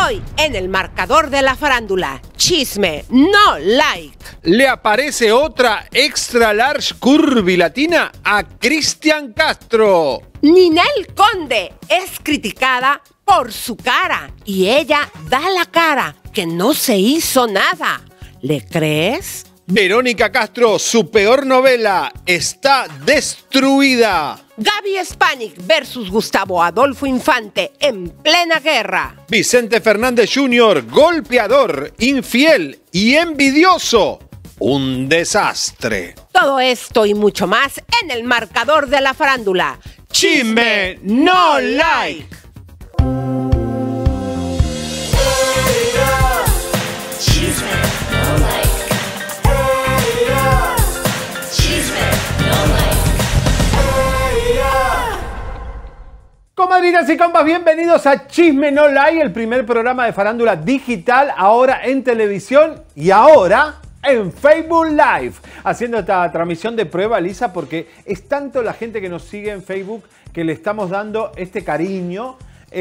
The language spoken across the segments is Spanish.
Hoy en el marcador de la farándula, chisme, no like. Le aparece otra extra large curvilatina a Cristian Castro. Ninel Conde es criticada por su cara y ella da la cara que no se hizo nada. ¿Le crees? Verónica Castro, su peor novela, está destruida. Gaby Spanik versus Gustavo Adolfo Infante en plena guerra. Vicente Fernández Jr., golpeador, infiel y envidioso. Un desastre. Todo esto y mucho más en el marcador de la farándula. Chisme no like. Comadrinas y compas, bienvenidos a Chisme No Like, el primer programa de farándula digital, ahora en televisión y ahora en Facebook Live. Haciendo esta transmisión de prueba, Lisa, porque es tanto la gente que nos sigue en Facebook que le estamos dando este cariño,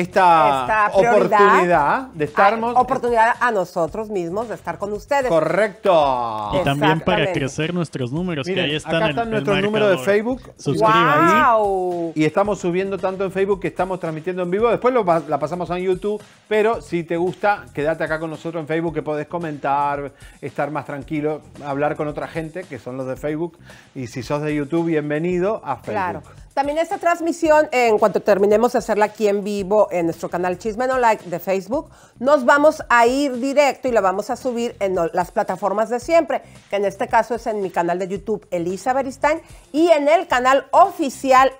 esta oportunidad de estarmos. Oportunidad a nosotros mismos de estar con ustedes. Correcto. Y también para crecer nuestros números. Miren, que ahí están acá están nuestros números de Facebook. Suscríbanse. Wow. Y estamos subiendo tanto en Facebook que estamos transmitiendo en vivo. Después la pasamos en YouTube. Pero si te gusta, quédate acá con nosotros en Facebook, que podés comentar, estar más tranquilo, hablar con otra gente, que son los de Facebook. Y si sos de YouTube, bienvenido a Facebook. Claro. También esta transmisión, en cuanto terminemos de hacerla aquí en vivo en nuestro canal Chisme No Like de Facebook, nos vamos a ir directo y la vamos a subir en las plataformas de siempre, que en este caso es en mi canal de YouTube, Elisa Beristain, y en el canal oficial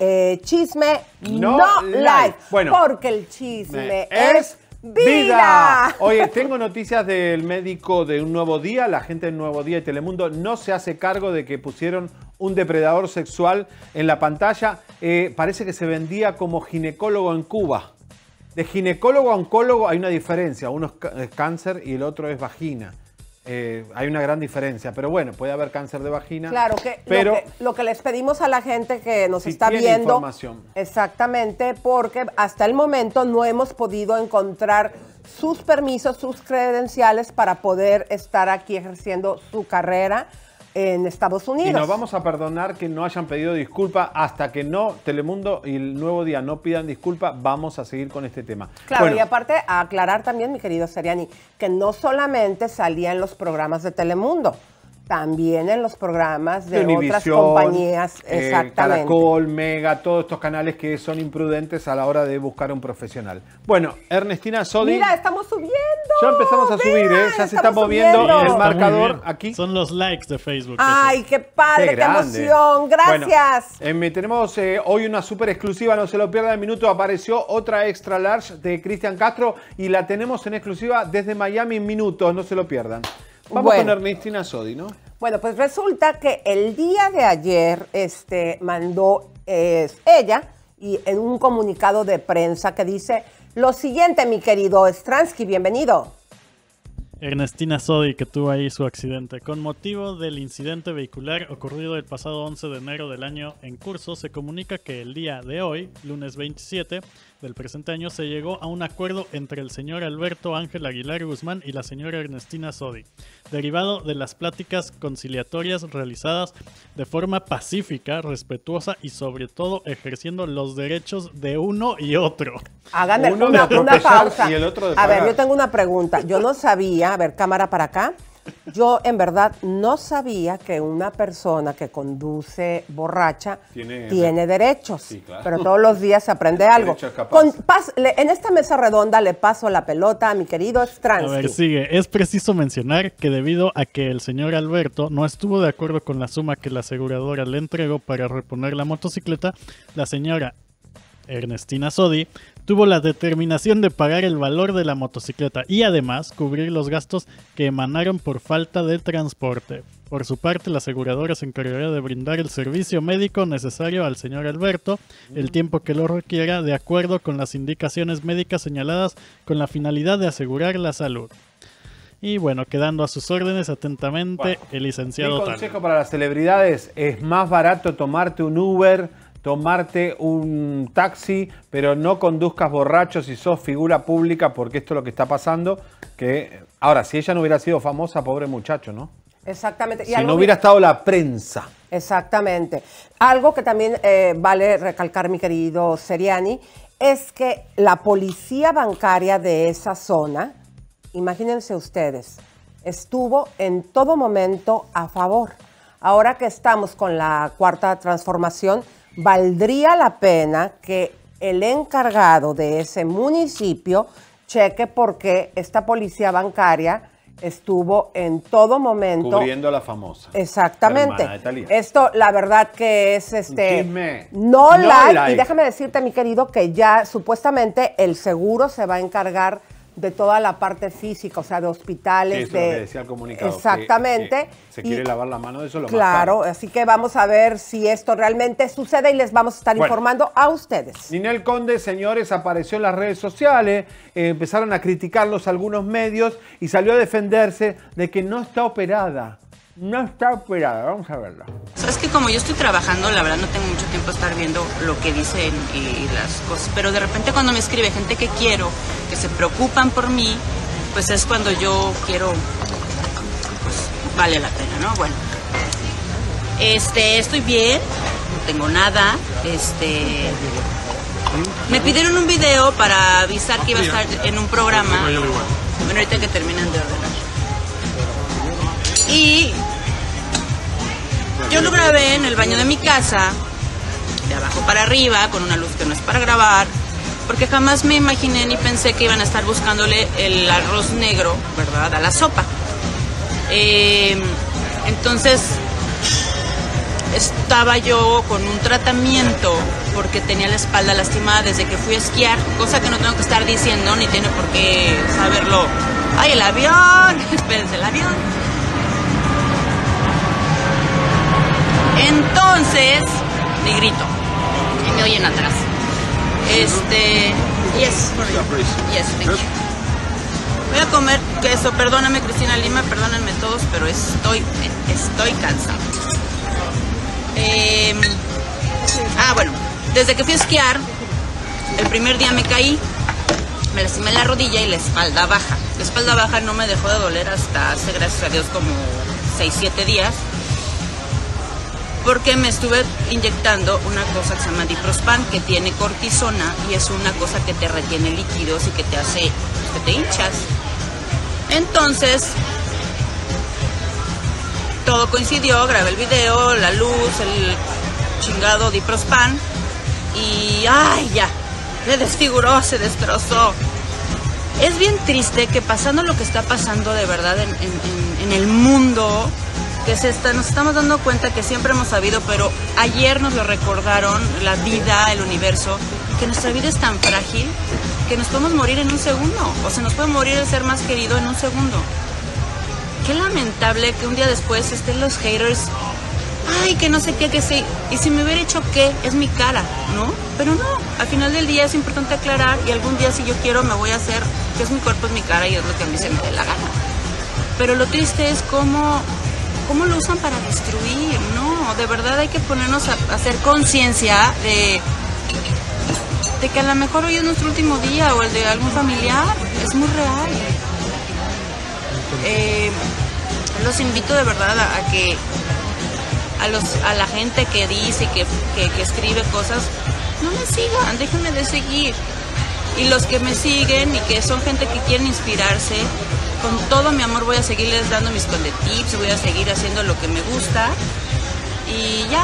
Chisme No Like. Bueno, porque el chisme es vida. Oye, tengo noticias del médico de Un Nuevo Día. La gente de Un Nuevo Día y Telemundo no se hace cargo de que pusieron un depredador sexual en la pantalla. Parece que se vendía como ginecólogo en Cuba. De ginecólogo a oncólogo hay una diferencia. Uno es cáncer y el otro es vagina. Hay una gran diferencia, pero bueno, puede haber cáncer de vagina. Claro, pero lo que les pedimos a la gente que nos está viendo, información. Exactamente, porque hasta el momento no hemos podido encontrar sus permisos, sus credenciales para poder estar aquí ejerciendo su carrera en Estados Unidos. Y nos vamos a perdonar que no hayan pedido disculpa hasta que no Telemundo y El Nuevo Día no pidan disculpa. Vamos a seguir con este tema. Claro, bueno, y aparte a aclarar también, mi querido Seriani, que no solamente salía en los programas de Telemundo, también en los programas de otras compañías, exactamente. Caracol, Mega, todos estos canales que son imprudentes a la hora de buscar a un profesional. Bueno, Ernestina Sodi. Mira, estamos subiendo. Ya empezamos a subir, ya se está moviendo el marcador aquí. Son los likes de Facebook. Ay, qué padre, qué emoción. Gracias. Bueno, tenemos hoy una súper exclusiva, no se lo pierdan el minuto. Apareció otra extra large de Cristian Castro y la tenemos en exclusiva desde Miami en minutos, no se lo pierdan. Vamos con Ernestina Sodi, ¿no? Bueno, pues resulta que el día de ayer mandó ella y en un comunicado de prensa que dice lo siguiente, mi querido Stransky, bienvenido. Ernestina Sodi, que tuvo ahí su accidente. Con motivo del incidente vehicular ocurrido el pasado 11 de enero del año en curso, se comunica que el día de hoy, lunes 27 del presente año, se llegó a un acuerdo entre el señor Alberto Ángel Aguilar Guzmán y la señora Ernestina Sodi, derivado de las pláticas conciliatorias realizadas de forma pacífica, respetuosa y sobre todo ejerciendo los derechos de uno y otro. Háganme una pausa. Y el otro de pagar. A ver, yo tengo una pregunta. Yo no sabía, a ver, cámara para acá. Yo en verdad no sabía que una persona que conduce borracha tiene derechos, sí, claro. Pero todos los días se aprende algo. En esta mesa redonda le paso la pelota a mi querido Stransky. A ver, sigue. Es preciso mencionar que debido a que el señor Alberto no estuvo de acuerdo con la suma que la aseguradora le entregó para reponer la motocicleta, la señora Ernestina Sodi tuvo la determinación de pagar el valor de la motocicleta y además cubrir los gastos que emanaron por falta de transporte. Por su parte, la aseguradora se encargará de brindar el servicio médico necesario al señor Alberto el tiempo que lo requiera, de acuerdo con las indicaciones médicas señaladas con la finalidad de asegurar la salud. Y bueno, quedando a sus órdenes atentamente el licenciado Mi consejo para las celebridades: es más barato tomarte un Uber tomarte un taxi, pero no conduzcas borracho si sos figura pública, porque esto es lo que está pasando. Que ahora, si ella no hubiera sido famosa, pobre muchacho, ¿no? Exactamente. Si no hubiera estado la prensa. Exactamente. Algo que también vale recalcar, mi querido Seriani, es que la policía bancaria de esa zona, imagínense ustedes, estuvo en todo momento a favor. Ahora que estamos con la cuarta transformación, valdría la pena que el encargado de ese municipio cheque por qué esta policía bancaria estuvo en todo momento cubriendo a la famosa. Exactamente. De esto, la verdad que es no like. Y déjame decirte, mi querido, que ya supuestamente el seguro se va a encargar de toda la parte física, o sea, de hospitales, sí, eso es lo que decía el comunicado. Exactamente. Que se quiere lavar la mano de eso lo claro, más así que vamos a ver si esto realmente sucede y les vamos a estar informando a ustedes. Ninel Conde, señores, apareció en las redes sociales, empezaron a criticarlos algunos medios y salió a defenderse de que no está operada. No está operada, vamos a verla. Sabes que como yo estoy trabajando, la verdad no tengo mucho tiempo a estar viendo lo que dicen y las cosas, pero de repente cuando me escribe gente que quiero, que se preocupan por mí, pues es cuando yo quiero, pues vale la pena, ¿no? Bueno, estoy bien, no tengo nada, me pidieron un video para avisar que iba a estar en un programa, bueno, ahorita que terminan de ordenar. Y yo lo grabé en el baño de mi casa, de abajo para arriba, con una luz que no es para grabar, porque jamás me imaginé ni pensé que iban a estar buscándole el arroz negro, ¿verdad?, a la sopa. Entonces, estaba yo con un tratamiento porque tenía la espalda lastimada desde que fui a esquiar, cosa que no tengo que estar diciendo, ni tiene por qué saberlo. ¡Ay, el avión! Espérense, el avión. Entonces, me grito y me oyen atrás. Yes, thank you. Voy a comer queso, perdóname Cristina Lima, perdónenme todos, pero estoy cansada. Bueno, desde que fui a esquiar, el primer día me caí, me lastimé la rodilla y la espalda baja. La espalda baja no me dejó de doler hasta hace, gracias a Dios, como 6-7 días. Porque me estuve inyectando una cosa que se llama Diprospan, que tiene cortisona y es una cosa que te retiene líquidos y que te hace que te hinchas. Entonces, todo coincidió, grabé el video, la luz, el chingado Diprospan y ¡ay, ya! Se desfiguró, se destrozó. Es bien triste que pasando lo que está pasando de verdad en el mundo, que nos estamos dando cuenta que siempre hemos sabido, pero ayer nos lo recordaron, la vida, el universo, que nuestra vida es tan frágil que nos podemos morir en un segundo, o se nos puede morir el ser más querido en un segundo. Qué lamentable que un día después estén los haters, ay, que no sé qué, que sí, y si me hubiera hecho qué, es mi cara, ¿no? Pero no, al final del día es importante aclarar y algún día si yo quiero me voy a hacer, que es mi cuerpo, es mi cara y es lo que a mí se me dé la gana. Pero lo triste es cómo lo usan para destruir, ¿no? De verdad hay que ponernos a hacer conciencia de que a lo mejor hoy es nuestro último día o el de algún familiar, es muy real. Los invito de verdad a que a la gente que dice, que escribe cosas, no me sigan, déjenme de seguir. Y los que me siguen y que son gente que quieren inspirarse, con todo mi amor voy a seguirles dando mis tips, voy a seguir haciendo lo que me gusta y ya.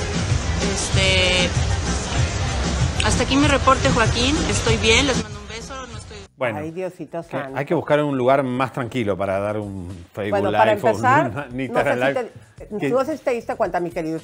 Hasta aquí mi reporte, Joaquín. Estoy bien, les mando un beso. No estoy... Bueno, ay, Diosito santo. Hay que buscar un lugar más tranquilo para dar un Facebook Live. Para empezar, o Instagram Live. No sé si te diste cuenta, mi querido.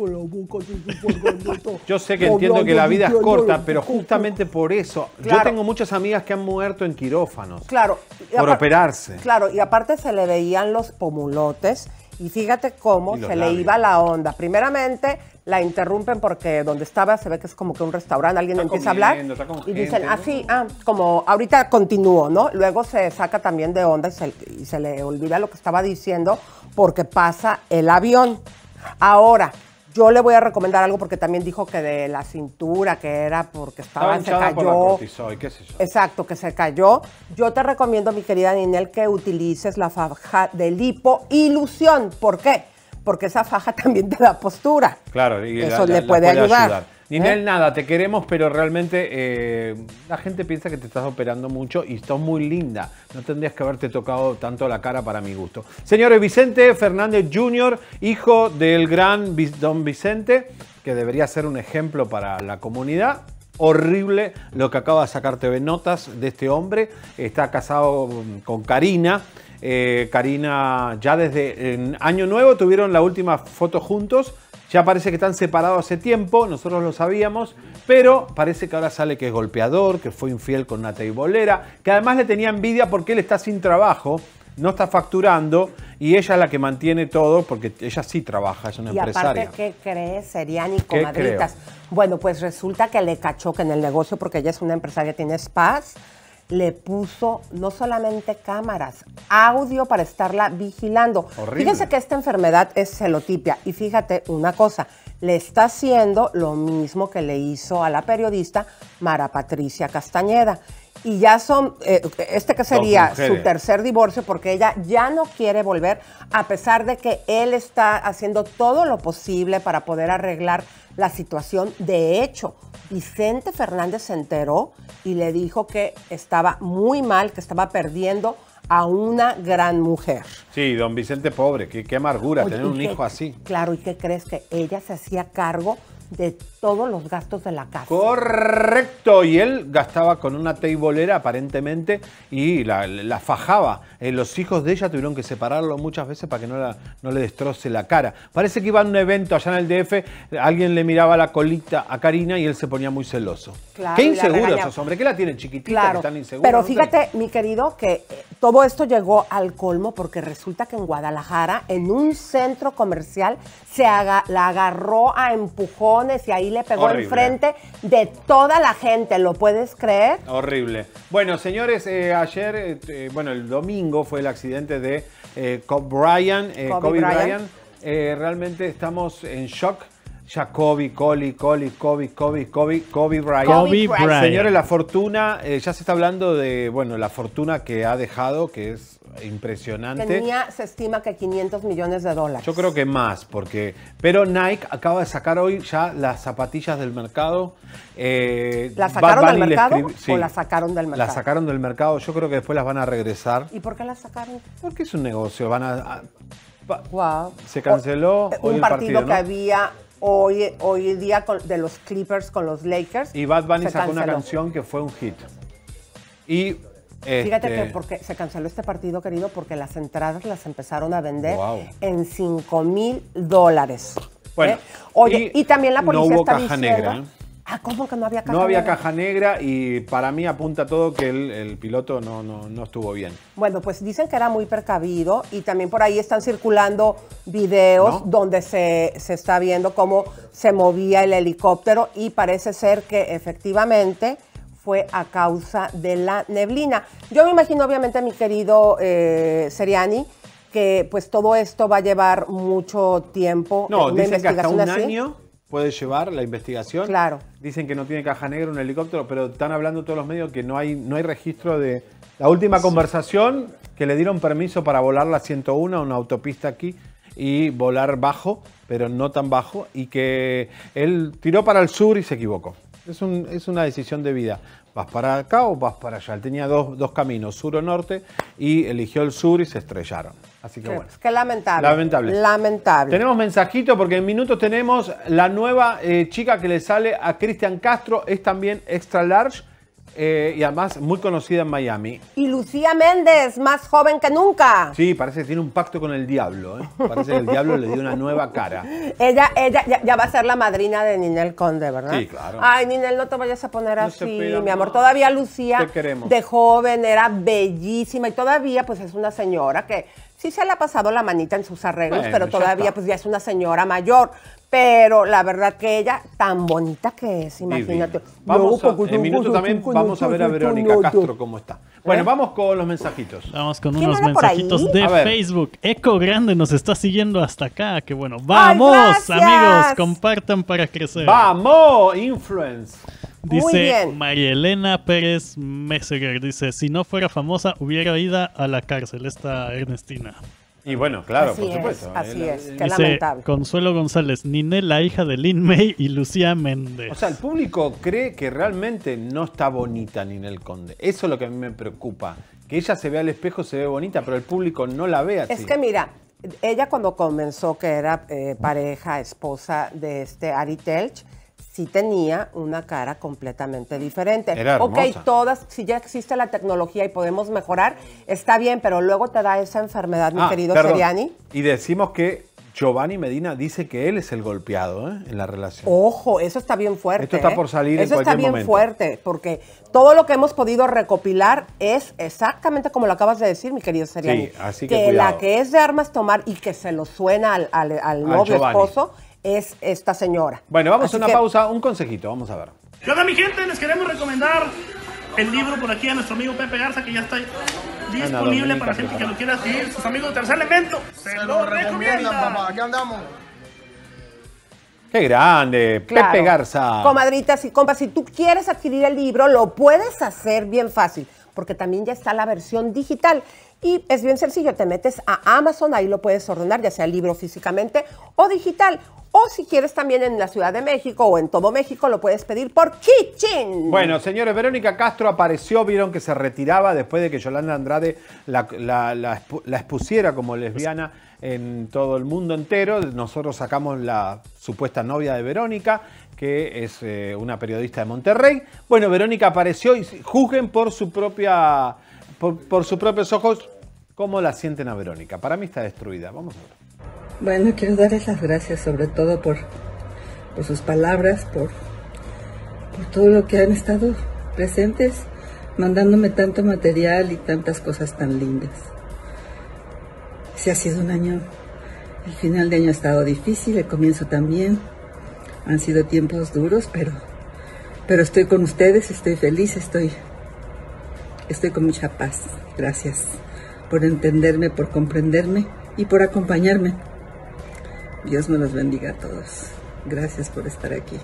Yo sé que entiendo que la vida es corta, pero justamente por eso. Claro. Yo tengo muchas amigas que han muerto en quirófanos. Claro. Por operarse. Claro, y aparte se le veían los pomulotes y fíjate cómo se le iba la onda. Primeramente la interrumpen porque donde estaba se ve que es como que un restaurante, alguien empieza a hablar y dicen así, como ahorita continúo, ¿no? Luego se saca también de onda y se le olvida lo que estaba diciendo porque pasa el avión. Ahora, Yo le voy a recomendar algo porque también dijo que de la cintura, que era porque se cayó. Por la cortisol, qué sé yo. Exacto, que se cayó. Yo te recomiendo, mi querida Ninel, que utilices la faja de lipoilusión. ¿Por qué? Porque esa faja también te da postura. Claro, y eso le puede ayudar. Ninel, nada, te queremos, pero realmente la gente piensa que te estás operando mucho y estás muy linda. No tendrías que haberte tocado tanto la cara para mi gusto. Señores, Vicente Fernández Jr., hijo del gran don Vicente, que debería ser un ejemplo para la comunidad. Horrible lo que acaba de sacar TV Notas de este hombre. Está casado con Karina. Karina ya desde Año Nuevo tuvieron la última foto juntos. Ya parece que están separados hace tiempo, nosotros lo sabíamos, pero parece que ahora sale que es golpeador, que fue infiel con una teibolera, que además le tenía envidia porque él está sin trabajo, no está facturando y ella es la que mantiene todo porque ella sí trabaja, es una empresaria. Y aparte, ¿qué crees, Seriani, comadritas? Bueno, pues resulta que le cachó que en el negocio, porque ella es una empresaria, tiene spas, le puso no solamente cámaras, audio para estarla vigilando. Horrible. Fíjense que esta enfermedad es celotipia y fíjate una cosa, le está haciendo lo mismo que le hizo a la periodista Mara Patricia Castañeda. Y ya son, que sería su tercer divorcio, porque ella ya no quiere volver, a pesar de que él está haciendo todo lo posible para poder arreglar la situación. De hecho, Vicente Fernández se enteró y le dijo que estaba muy mal, que estaba perdiendo a una gran mujer. Sí, don Vicente, pobre, qué amargura. Oye, tener un hijo así. Claro, ¿y qué crees? Que ella se hacía cargo de todos los gastos de la casa. Correcto, y él gastaba con una teibolera aparentemente y la fajaba. Los hijos de ella tuvieron que separarlo muchas veces para que no le destroce la cara. Parece que iba a un evento allá en el DF, alguien le miraba la colita a Karina y él se ponía muy celoso. Claro, qué inseguro esos hombres, ¿qué la tienen chiquitita? Claro, que están inseguros? Pero fíjate, mi querido, que todo esto llegó al colmo porque resulta que en Guadalajara, en un centro comercial, la agarró a empujones y ahí le pegó enfrente de toda la gente. ¿Lo puedes creer? Horrible. Bueno, señores, ayer, el domingo fue el accidente de Kobe Bryant. Realmente estamos en shock. Ya Kobe Bryant. Señores, la fortuna, ya se está hablando de, la fortuna que ha dejado, que es impresionante. Se estima que $500 millones. Yo creo que más, pero Nike acaba de sacar hoy ya las zapatillas del mercado. ¿Las sacaron del mercado o las sacaron del mercado? Las sacaron del mercado, yo creo que después las van a regresar. ¿Y por qué las sacaron? Porque es un negocio, Wow. Se canceló hoy un partido ¿no? que había hoy día de los Clippers con los Lakers. Y Bad Bunny sacó una canción que fue un hit. Y fíjate que porque se canceló este partido, querido, porque las entradas las empezaron a vender en $5,000. Bueno, oye, y también la policía no hubo está caja diciendo, negra. ¿Cómo que no había caja negra? No había caja negra y para mí apunta todo que el piloto no estuvo bien. Bueno, pues dicen que era muy precavido y también por ahí están circulando videos donde se está viendo cómo se movía el helicóptero y parece ser que efectivamente fue a causa de la neblina. Yo me imagino, obviamente, mi querido Seriani, que pues todo esto va a llevar mucho tiempo. No, dicen que hasta un año puede llevar la investigación. Claro. Dicen que no tiene caja negra un helicóptero, pero están hablando todos los medios que no hay registro de la última conversación, que le dieron permiso para volar la 101, una autopista aquí, y volar bajo, pero no tan bajo, y que él tiró para el sur y se equivocó. Es una decisión de vida. ¿Vas para acá o vas para allá? Él tenía dos caminos, sur o norte, y eligió el sur y se estrellaron. Así que bueno. Qué lamentable. Lamentable. Tenemos mensajito porque en minutos tenemos la nueva chica que le sale a Cristian Castro. Es también extra large y además muy conocida en Miami. Y Lucía Méndez, más joven que nunca. Sí, parece que tiene un pacto con el diablo. Parece que el diablo le dio una nueva cara. Ella ya va a ser la madrina de Ninel Conde, ¿verdad? Sí, claro. Ay, Ninel, no te vayas a poner así, mi amor. Todavía Lucía, de joven, era bellísima y todavía pues es una señora que sí se le ha pasado la manita en sus arreglos, pero todavía pues ya es una señora mayor. Pero la verdad que ella, tan bonita que es, imagínate. En minutos también vamos a ver a Verónica Castro cómo está. Bueno, vamos con los mensajitos. Vamos con unos mensajitos de Facebook. Eco Grande nos está siguiendo hasta acá. Qué bueno. ¡Vamos, amigos! Compartan para crecer. ¡Vamos! Influence. Dice María Elena Pérez Messeger. Dice, si no fuera famosa, hubiera ido a la cárcel. Esta Ernestina. Y bueno, claro, así por supuesto. Así es, qué dice, lamentable. Consuelo González, Ninel, la hija de Lin May y Lucía Méndez. O sea, el público cree que realmente no está bonita Ninel Conde. Eso es lo que a mí me preocupa. Que ella se ve al espejo, se ve bonita, pero el público no la ve así. Es que mira, ella cuando comenzó que era pareja, esposa de Ari Telch, sí tenía una cara completamente diferente. Era hermosa. Ok, si ya existe la tecnología y podemos mejorar, está bien, pero luego te da esa enfermedad, mi querido Seriani. Y decimos que Giovanni Medina dice que él es el golpeado en la relación. Ojo, eso está bien fuerte. Esto está por salir en cualquier momento. Eso está bien fuerte, porque todo lo que hemos podido recopilar es exactamente como lo acabas de decir, mi querido Seriani. Sí, así que cuidado. La que es de armas tomar y que se lo suena al novio, Giovanni. Esposo, es esta señora. Bueno, vamos a una pausa, un consejito, vamos a ver. ¿Qué onda, mi gente? Les queremos recomendar el libro por aquí a nuestro amigo Pepe Garza, que ya está disponible para gente que lo quiera adquirir. Sus amigos de Tercer Elemento se lo recomiendan, papá. Aquí andamos. ¡Qué grande! Claro. Pepe Garza. Comadritas y compas, si tú quieres adquirir el libro, lo puedes hacer bien fácil, porque también ya está la versión digital. Y es bien sencillo, te metes a Amazon, ahí lo puedes ordenar, ya sea el libro físicamente o digital. O si quieres también en la Ciudad de México o en todo México, lo puedes pedir por Kitchen. Bueno, señores, Verónica Castro apareció, vieron que se retiraba después de que Yolanda Andrade la expusiera como lesbiana en todo el mundo entero. Nosotros sacamos la supuesta novia de Verónica, que es una periodista de Monterrey. Bueno, Verónica apareció y juzguen por sus propios ojos cómo la sienten a Verónica. Para mí está destruida. Vamos a ver. Bueno, quiero darles las gracias sobre todo por sus palabras, por todo lo que han estado presentes, mandándome tanto material y tantas cosas tan lindas. Sí, ha sido un año, el final de año ha estado difícil, el comienzo también, han sido tiempos duros, pero estoy con ustedes, estoy feliz, estoy con mucha paz. Gracias por entenderme, por comprenderme y por acompañarme. Dios me los bendiga a todos. Gracias por estar aquí.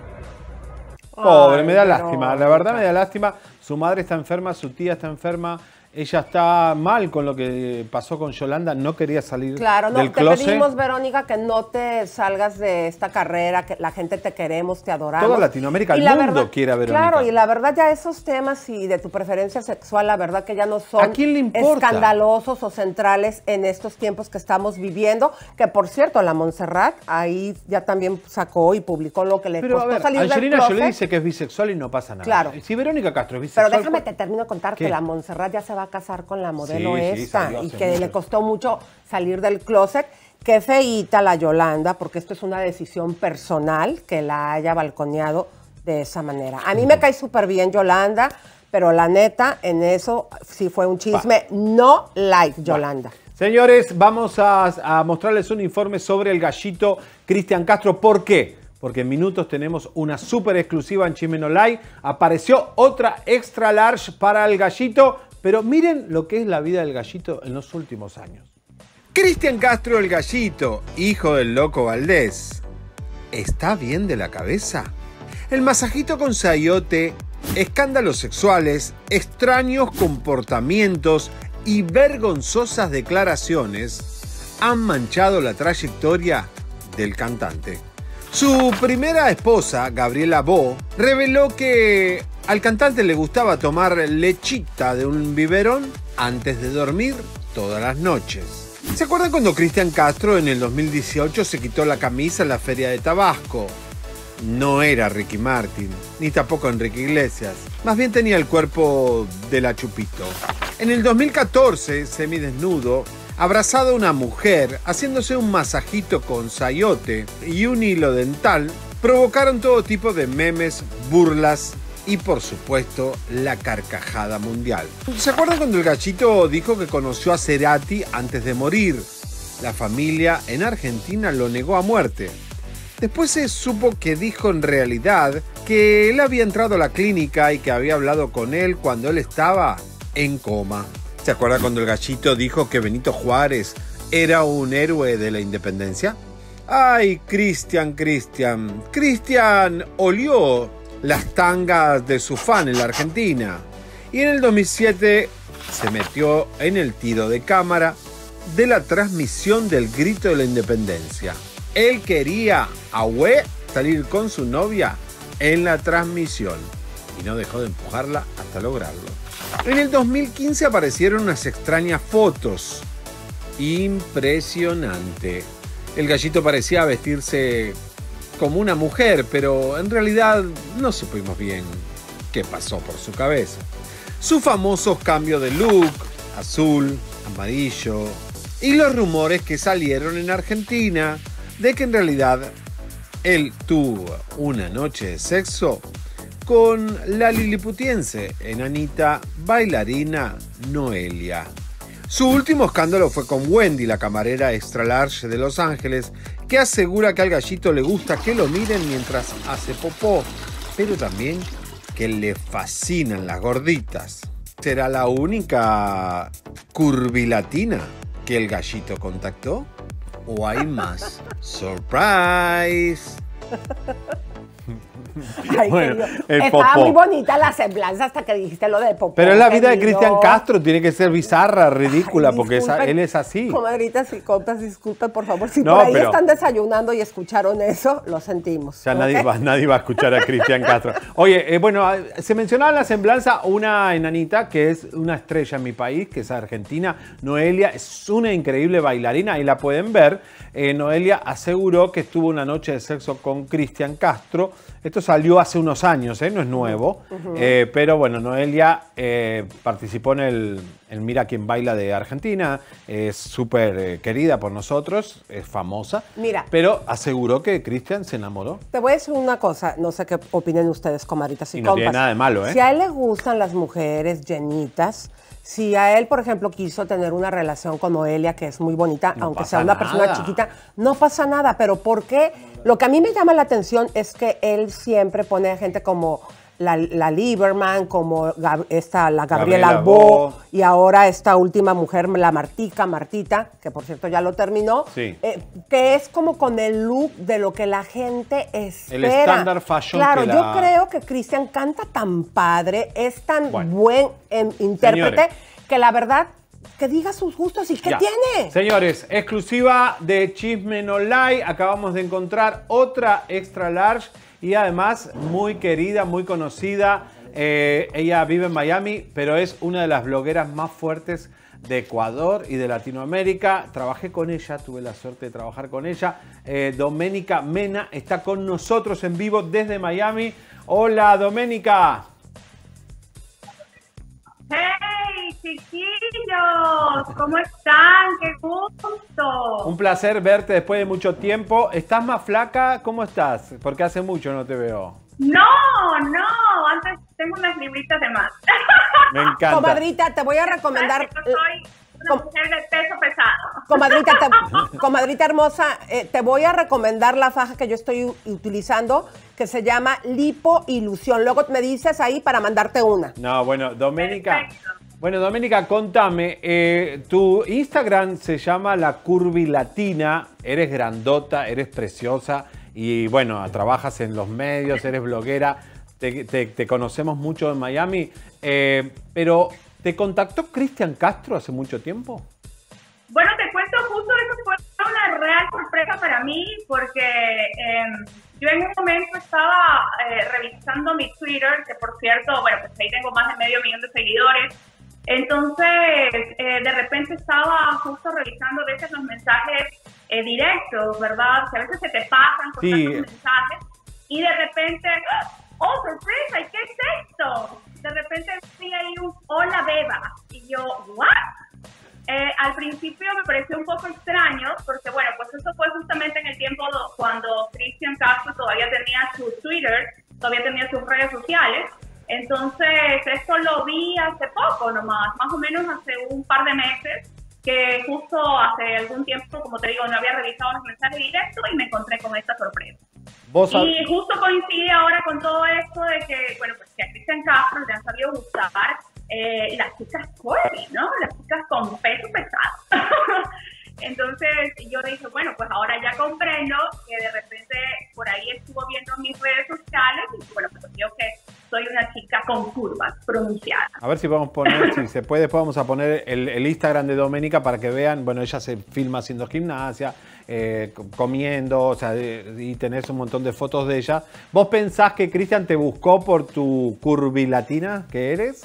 Pobre, me da lástima. La verdad me da lástima. Su madre está enferma, su tía está enferma. Ella está mal con lo que pasó con Yolanda, no quería salir del closet. Te pedimos, Verónica, que no te salgas de esta carrera, que la gente te queremos, te adoramos. Toda Latinoamérica, el mundo quiere a Verónica. Claro, y la verdad ya esos temas y de tu preferencia sexual, la verdad que ya no son ¿a quién le importa? Escandalosos o centrales en estos tiempos que estamos viviendo. Que por cierto, la Montserrat ahí ya también sacó y publicó lo que le costó salir del closet. Angelina Jolie dice que es bisexual y no pasa nada. Claro. Si Verónica Castro es bisexual... Pero déjame te termino de contar que la Montserrat ya se va a casar con la modelo y que le costó mucho salir del closet. Qué feíta la Yolanda, porque esto es una decisión personal que la haya balconeado de esa manera. A mí me cae súper bien Yolanda, pero la neta, en eso sí fue un chisme. No like Yolanda. Señores, vamos a mostrarles un informe sobre el gallito Cristian Castro. ¿Por qué? Porque en minutos tenemos una súper exclusiva en Chisme No Like. Apareció otra extra large para el gallito. Pero miren lo que es la vida del gallito en los últimos años. Cristian Castro el Gallito, hijo del Loco Valdés. ¿Está bien de la cabeza? El masajito con sayote, escándalos sexuales, extraños comportamientos y vergonzosas declaraciones han manchado la trayectoria del cantante. Su primera esposa, Gabriela Bo, reveló que al cantante le gustaba tomar lechita de un biberón antes de dormir todas las noches. ¿Se acuerdan cuando Cristian Castro en el 2018 se quitó la camisa en la Feria de Tabasco? No era Ricky Martin, ni tampoco Enrique Iglesias. Más bien tenía el cuerpo de la Chupito. En el 2014, semidesnudo, abrazado a una mujer, haciéndose un masajito con sayote y un hilo dental, provocaron todo tipo de memes, burlas y, por supuesto, la carcajada mundial. ¿Se acuerdan cuando el gallito dijo que conoció a Cerati antes de morir? La familia en Argentina lo negó a muerte. Después se supo que dijo en realidad que él había entrado a la clínica y que había hablado con él cuando él estaba en coma. ¿Se acuerda cuando el Gallito dijo que Benito Juárez era un héroe de la independencia? ¡Ay, Cristian! Cristian olió las tangas de su fan en la Argentina. Y en el 2007 se metió en el tiro de cámara de la transmisión del Grito de la Independencia. Él quería, salir con su novia en la transmisión y no dejó de empujarla hasta lograrlo. En el 2015 aparecieron unas extrañas fotos. Impresionante. El Gallito parecía vestirse como una mujer, pero en realidad no supimos bien qué pasó por su cabeza. Sus famosos cambios de look, azul, amarillo, y los rumores que salieron en Argentina de que en realidad él tuvo una noche de sexo con la liliputiense enanita bailarina Noelia. Su último escándalo fue con Wendy, la camarera extra large de Los Ángeles, que asegura que al Gallito le gusta que lo miren mientras hace popó, pero también que le fascinan las gorditas. ¿Será la única curvilatina que el Gallito contactó? ¿O hay más? ¡Surprise! Ay, bueno, estaba muy bonita la semblanza hasta que dijiste lo de popó. Pero es la vida de Cristian Castro, tiene que ser bizarra, ridícula, porque él es así. Comadritas y compas, disculpen, por favor, si por ahí están desayunando y escucharon eso, lo sentimos. O sea, nadie va a escuchar a Cristian Castro. Oye, bueno, se mencionaba en la semblanza una enanita que es una estrella en mi país, que es argentina, Noelia, es una increíble bailarina, ahí la pueden ver. Noelia aseguró que estuvo una noche de sexo con Cristian Castro. Esto salió hace unos años, no es nuevo, pero bueno, Noelia participó en el Mira Quién Baila de Argentina, es súper querida por nosotros, es famosa, pero aseguró que Cristian se enamoró. Te voy a decir una cosa, no sé qué opinen ustedes, comadritas y compas. No tiene nada de malo, Si a él le gustan las mujeres llenitas, si a él, por ejemplo, quiso tener una relación con Noelia, que es muy bonita, aunque sea una persona chiquita, no pasa nada. Pero ¿por qué? Lo que a mí me llama la atención es que él siempre pone a gente como la Lieberman, como la Gabriela Bo, y ahora esta última mujer, la Martita, que por cierto ya lo terminó, que es como con el look de lo que la gente espera. El estándar fashion. Claro, yo creo que Cristian canta tan padre, es tan buen intérprete, señores, que la verdad, que diga sus gustos y qué tiene. Señores, exclusiva de Chisme No Lie, acabamos de encontrar otra extra large y además muy querida, muy conocida. Ella vive en Miami, pero es una de las blogueras más fuertes de Ecuador y de Latinoamérica. Trabajé con ella, tuve la suerte de trabajar con ella. Doménica Mena está con nosotros en vivo desde Miami. Hola, Doménica. ¡Hey, chiquillos! ¿Cómo están? ¡Qué gusto! Un placer verte después de mucho tiempo. ¿Estás más flaca? ¿Cómo estás? Porque hace mucho no te veo. No, antes tengo unas libritas de más. Me encanta. Comadrita, te voy a recomendar... Yo soy una mujer de peso pesado. Comadrita hermosa, te voy a recomendar la faja que yo estoy utilizando, que se llama Lipo Ilusión. Luego me dices ahí para mandarte una. No, bueno, Doménica. Bueno, Doménica, contame, tu Instagram se llama La Curvilatina, eres grandota, eres preciosa y bueno, trabajas en los medios, eres bloguera, te conocemos mucho en Miami, pero ¿te contactó Cristian Castro hace mucho tiempo? Bueno, te cuento, justo eso fue una real sorpresa para mí porque yo en un momento estaba revisando mi Twitter, que por cierto, bueno, pues ahí tengo más de 500,000 de seguidores. Entonces, de repente estaba justo revisando a veces los mensajes directos, ¿verdad? Que a veces se te pasan con tantos mensajes y de repente, ¡oh, sorpresa! ¿Y qué es esto? De repente vi ahí un hola beba y yo, ¿what? Al principio me pareció un poco extraño porque, bueno, pues eso fue justamente en el tiempo cuando Cristian Castro todavía tenía su Twitter, todavía tenía sus redes sociales. Entonces, esto lo vi hace poco nomás, más o menos hace un par de meses, que justo hace algún tiempo, como te digo, no había revisado los mensajes directos y me encontré con esta sorpresa. Y justo coincide ahora con todo esto de que, bueno, pues que a Cristian Castro le han sabido gustar las chicas curvy, ¿no? Las chicas con peso pesado. Entonces yo dije, bueno, pues ahora ya comprendo que de repente por ahí estuvo viendo mis redes sociales y bueno, pues yo que soy una chica con curvas pronunciadas. A ver si podemos poner, si se puede, después vamos a poner el Instagram de Doménica para que vean, bueno, ella se filma haciendo gimnasia, comiendo, o sea, y tenés un montón de fotos de ella. ¿Vos pensás que Cristian te buscó por tu curvilatina que eres?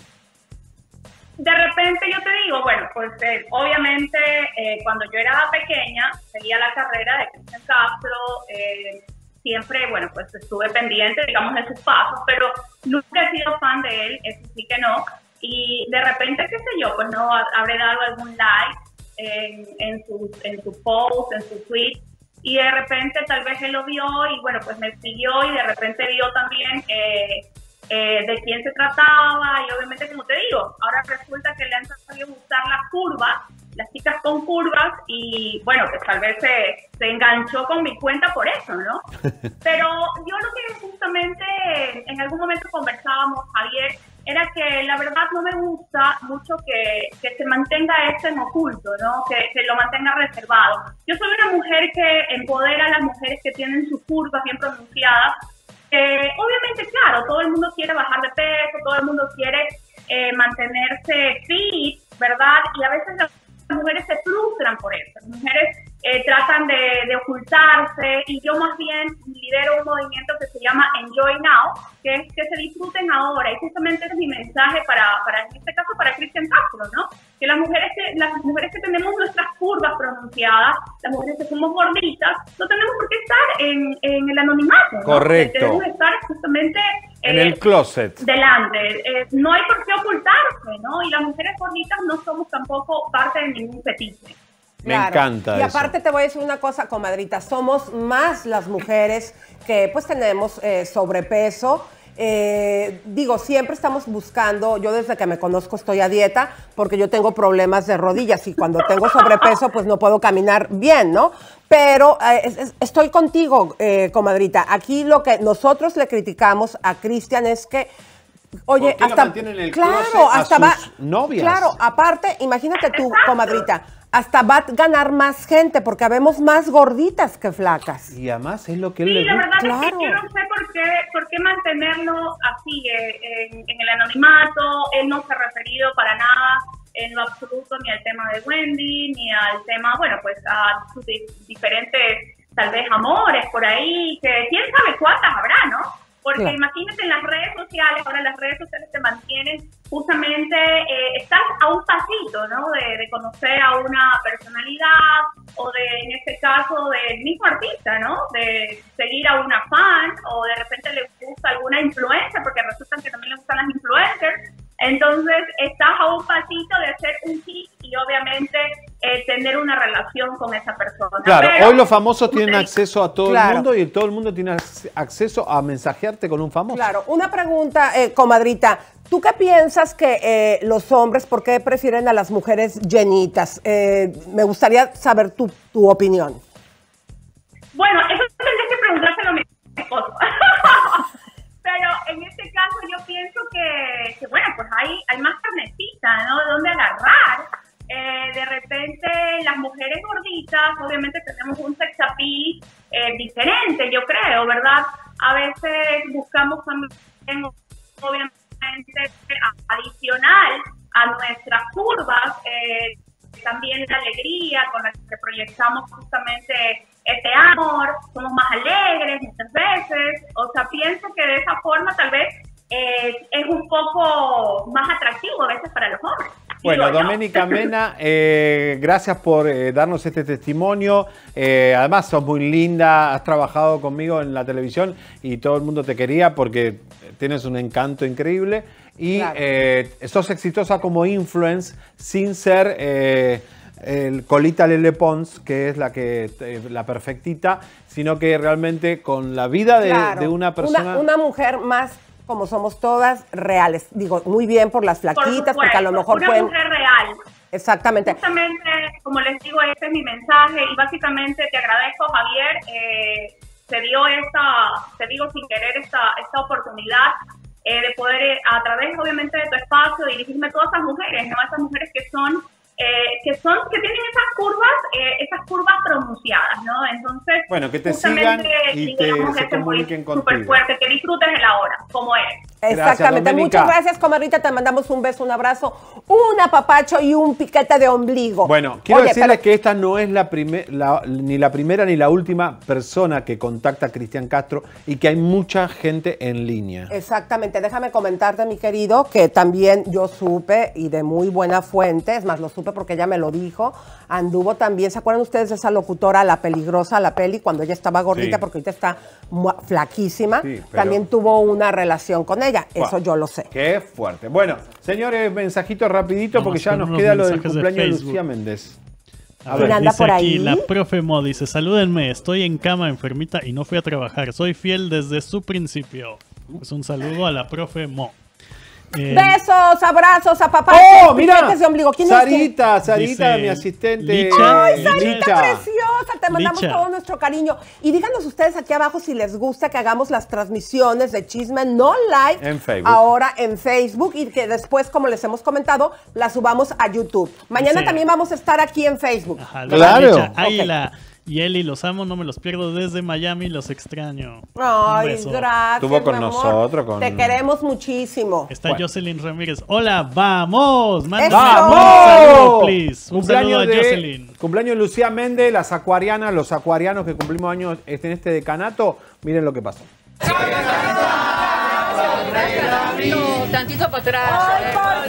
De repente yo te digo, bueno, pues obviamente cuando yo era pequeña, seguía la carrera de Cristian Castro, siempre, bueno, pues estuve pendiente, digamos, de sus pasos, pero nunca he sido fan de él, eso sí que no, y de repente, qué sé yo, pues no habré dado algún like en su post, en su tweet, y de repente tal vez él lo vio y bueno, pues me siguió y de repente vio también de quién se trataba y obviamente, como te digo, ahora resulta que le han sabido gustar las curvas, las chicas con curvas y bueno, pues tal vez se enganchó con mi cuenta por eso, ¿no? Pero yo lo que justamente en algún momento conversábamos, Javier, era que la verdad no me gusta mucho que se mantenga esto en oculto, ¿no? Que lo mantenga reservado. Yo soy una mujer que empodera a las mujeres que tienen sus curvas bien pronunciadas. Obviamente, claro, todo el mundo quiere bajar de peso, todo el mundo quiere mantenerse fit, ¿verdad? Y a veces las mujeres se frustran por eso. Las mujeres tratan de ocultarse y yo más bien lidero un movimiento que se llama Enjoy Now, que es que se disfruten ahora. Y justamente es mi mensaje para en este caso, para Cristian Castro, ¿no? Que las mujeres que tenemos nuestras curvas pronunciadas, las mujeres que somos gorditas, no tenemos por qué estar en el anonimato, ¿no? Correcto. Tenemos que estar justamente en el closet. Delante. No hay por qué ocultarse, ¿no? Y las mujeres gorditas no somos tampoco parte de ningún fetiche. Me encanta y aparte te voy a decir una cosa, comadrita, somos más las mujeres que pues tenemos sobrepeso. Digo, siempre estamos buscando, yo desde que me conozco estoy a dieta porque yo tengo problemas de rodillas y cuando tengo sobrepeso pues no puedo caminar bien, ¿no? Pero estoy contigo, comadrita. Aquí lo que nosotros le criticamos a Cristian es que oye, hasta claro, hasta va novias. Claro, aparte, imagínate tú, comadrita, hasta va a ganar más gente porque habemos más gorditas que flacas. Y además es lo que él le gusta. Sí, la verdad es que yo no sé por qué mantenerlo así en el anonimato. Él no se ha referido para nada en lo absoluto ni al tema de Wendy, ni al tema, bueno, pues a sus diferentes, tal vez, amores por ahí, que quién sabe cuántas habrá, ¿no? Porque claro, imagínate en las redes sociales, ahora las redes sociales te mantienen justamente, estás a un pasito, ¿no? De conocer a una personalidad o en este caso, del mismo artista, ¿no? De seguir a una fan o de repente le gusta alguna influencer, porque resulta que también le gustan las influencers. Entonces, estás a un pasito de hacer un hit y obviamente tener una relación con esa persona. Claro, pero hoy los famosos tienen acceso a todo el mundo y todo el mundo tiene acceso a mensajearte con un famoso. Claro, una pregunta, comadrita. ¿Tú qué piensas que los hombres, por qué prefieren a las mujeres llenitas? Me gustaría saber tu opinión. Bueno, eso tendrías que preguntárselo a mi esposo. Pero en este caso yo pienso que bueno, pues hay más carnecita, ¿no? De dónde agarrar. De repente las mujeres gorditas, obviamente tenemos un sex appeal diferente, yo creo, ¿verdad? A veces buscamos también, obviamente, adicional a nuestras curvas, también la alegría con la que proyectamos justamente ese amor, somos más alegres muchas veces, o sea, pienso que de esa forma tal vez es un poco más atractivo a veces para los hombres. Bueno, Doménica Mena, gracias por darnos este testimonio. Además, sos muy linda, has trabajado conmigo en la televisión y todo el mundo te quería porque tienes un encanto increíble. Y claro, sos exitosa como influencer sin ser el Colita Lele Pons, que es la perfectita, sino que realmente con la vida de una persona... Una mujer más como somos todas, reales. Digo, muy bien por las flaquitas, porque a lo mejor una mujer real. Exactamente. Justamente, como les digo, este es mi mensaje y básicamente te agradezco, Javier. Te digo sin querer esta oportunidad de poder, a través obviamente de tu espacio, dirigirme a todas esas mujeres, ¿no? Esas mujeres que tienen esas curvas pronunciadas, ¿no? Entonces, bueno, que te sigan y que se comuniquen contigo. Súper fuerte, que disfrutes de la hora, como eres. Exactamente. Gracias, muchas gracias, comadrita. Te mandamos un beso, un abrazo, un apapacho y un piquete de ombligo. Bueno, quiero decirles que esta no es ni la primera ni la última persona que contacta a Cristian Castro y que hay mucha gente en línea. Exactamente. Déjame comentarte, mi querido, que también yo supe y de muy buena fuente, es más, lo supe porque ella me lo dijo, anduvo también, ¿se acuerdan ustedes de esa locutora, la peligrosa, la peli, cuando ella estaba gordita, porque ahorita está flaquísima? Sí, pero también tuvo una relación con ella. Eso yo lo sé. Qué fuerte. Bueno, señores, mensajitos rapidito porque ya nos queda lo del cumpleaños de Lucía Méndez. A ver, anda por ahí. Aquí, la profe Mo dice, salúdenme, estoy en cama enfermita y no fui a trabajar. Soy fiel desde su principio. Pues un saludo a la profe Mo. Besos, abrazos, apapachos, piquetes de ombligo. ¿Quién Sarita, es? Sarita, mi asistente. Licha, ¡ay, Sarita preciosa! Te mandamos todo nuestro cariño. Y díganos ustedes aquí abajo si les gusta que hagamos las transmisiones de Chisme No Like en Facebook. Ahora en Facebook y que después, como les hemos comentado, las subamos a YouTube. Mañana también vamos a estar aquí en Facebook. Ajá, claro. Águila. Y Eli, los amo, no me los pierdo desde Miami, los extraño. Ay, gracias. Estuvo con nosotros. Te queremos muchísimo. Está Jocelyn Ramírez. Hola, vamos. ¡Vamos! Saludo, please. Un saludo a Jocelyn. Cumpleaños de Lucía Méndez, las acuarianas, los acuarianos que cumplimos años en este decanato. Miren lo que pasó. Tantito para atrás.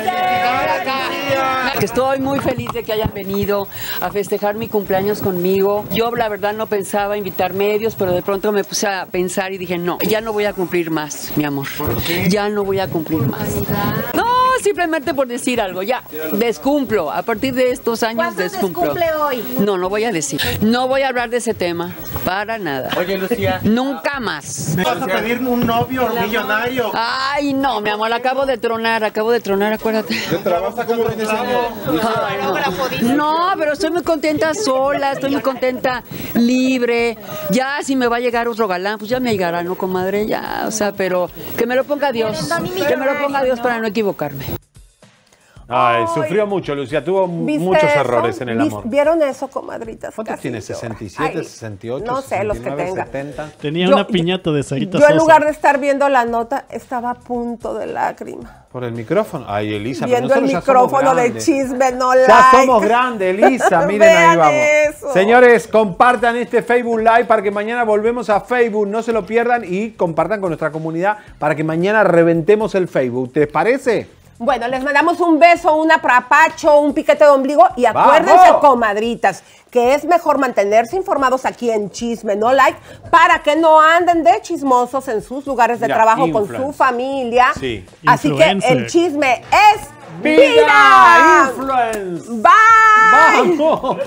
Estoy muy feliz de que hayan venido a festejar mi cumpleaños conmigo. Yo la verdad no pensaba invitar medios, pero de pronto me puse a pensar y dije, no, ya no voy a cumplir más, mi amor. Ya no voy a cumplir más. No, simplemente por decir algo, ya, descumplo. A partir de estos años descumplo. ¿Cuánto descumple hoy? No, no voy a decir. No voy a hablar de ese tema, para nada. Oye, Lucía. Nunca más. ¿Me vas a pedir un novio millonario? Ay, no, mi amor, acabo de tronar, acuérdate. ¿Qué trabaja como diseñador? No, pero estoy muy contenta sola, estoy muy contenta libre. Ya si me va a llegar otro galán, pues ya me llegará, ¿no, comadre? Ya, o sea, pero que me lo ponga Dios. Que me lo ponga Dios para no equivocarme. Ay, sufrió mucho, Lucía. Tuvo muchos errores en el amor. ¿Vieron eso, comadritas? ¿Cuántos tiene? ¿67, 68, no sé, 69, los que tenga. 70? Tenía una piñata de Sarita Sosa. Yo en lugar de estar viendo la nota, estaba a punto de lágrima. ¿Por el micrófono? Ay, Elisa, viendo pero el micrófono de Chisme No Like. Ya somos grandes, Elisa. Miren, ahí vamos. Eso. Señores, compartan este Facebook Live para que mañana volvemos a Facebook. No se lo pierdan y compartan con nuestra comunidad para que mañana reventemos el Facebook. ¿Te parece? Bueno, les mandamos un beso, un apapacho, un piquete de ombligo y acuérdense, ¡vamos!, comadritas, que es mejor mantenerse informados aquí en Chisme No Like para que no anden de chismosos en sus lugares de trabajo con su familia. Sí. Así que el chisme es vida. Influence. Bye. ¡Vamos!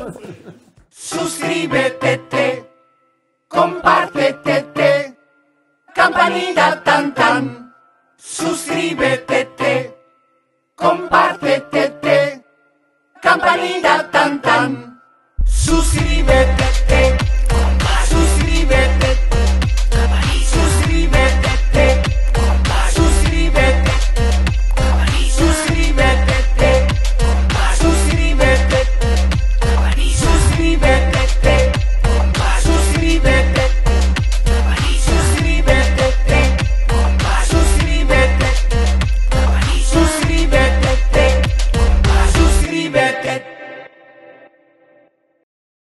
Suscríbete, compártete, campanita tan tan, suscríbete.